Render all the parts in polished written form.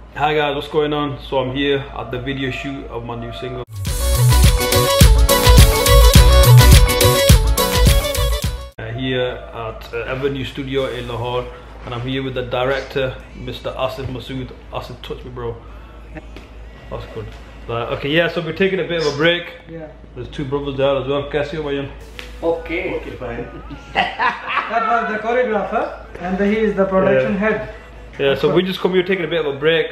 Hi guys, what's going on? So I'm here at the video shoot of my new single. Here at Avenue Studio in Lahore, and I'm here with the director, Mr. Asif Masood. Asif, touch me, bro. That's good. Okay, yeah, so we're taking a bit of a break. Yeah. There's two brothers there as well. Kaise ho bhaiyan? Okay. Okay, fine. That was the choreographer, and he is the production head. Yeah, so we just come here taking a bit of a break.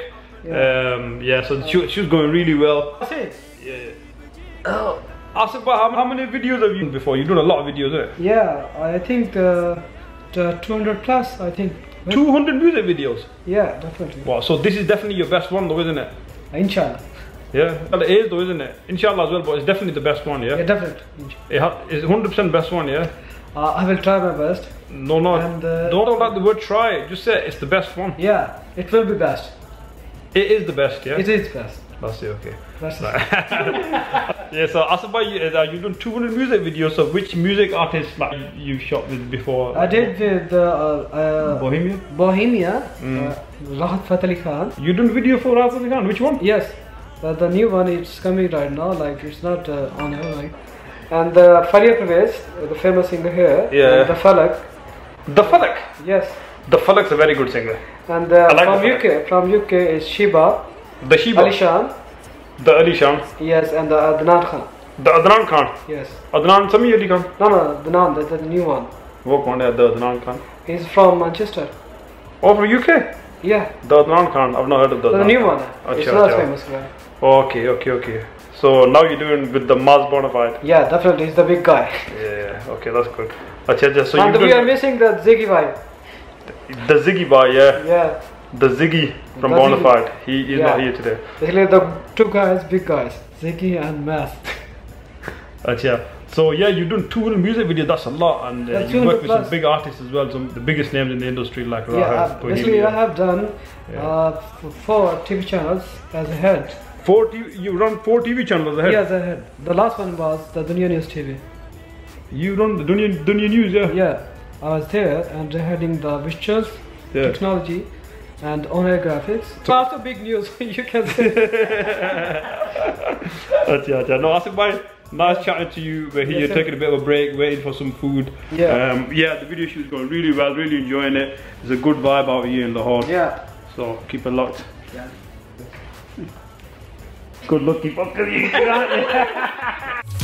Yeah, so the shoot's going really well. That's it. Yeah. Oh. Asif, how many videos have you done before? You've done a lot of videos, eh? Yeah, I think the 200 plus, I think. 200 music videos? Yeah, definitely. Wow, so this is definitely your best one though, isn't it? Inshallah. Yeah, well it is though, isn't it? Inshallah as well, but it's definitely the best one, yeah? Yeah, definitely. It's 100% best one, yeah? I will try my best. No, And, don't like the word try, just say it's the best one. Yeah, it will be best. It is the best, yeah? It is best. That's it, okay. That's Yeah, so Asif bhai, you've done 200 music videos, so which music artists like you shot with before? I did with Bohemia? Bohemia, Rahat Fateh Ali Khan. You done video for Rahat Fateh Ali Khan, which one? Yes, the new one is coming right now, like it's not on air, right? And Faria Pervez, the famous singer here, yeah. and the Falak. The Falak? Yes. The Falak's a very good singer. And like from UK is Shiba. The Shiba. Ali Shan. The Ali Shan. Yes, and the Adnan Khan. The Adnan Khan. Yes. Adnan Sami Ali Khan. No, Adnan, that's the new one. What one is the Adnan Khan? He's from Manchester. Oh, from UK? Yeah. The Adnan Khan, I've not heard of the The new one. It's not famous guy. Okay. So now you're doing with the Maz Bonafide. Yeah, definitely, he's the big guy. Yeah, okay, that's good. Achha, so and we are missing the Ziggy vibe. The Ziggy boy, yeah. Yeah. The Ziggy from The Bonafide. He is not here today. Basically, the two guys, big guys, Ziggy and Math. Achha. So yeah, you've done 200 music videos, that's a lot, and you work with some big artists as well, some the biggest names in the industry like Rahat. Basically I have done 4 TV channels as a head. You run 4 TV channels as a head? Yeah, as a head. The last one was the Dunya News TV. You run the Dunya News, yeah? Yeah, I was there and heading the visuals, technology and on-air graphics. So also big news, you can say. Achha. No, Asif bhai, nice chatting to you. We're here taking a bit of a break, waiting for some food. Yeah. Yeah, the video shoot is going really well, really enjoying it. There's a good vibe out here in Lahore. Yeah. So keep it locked. Yeah. Good luck, keep up.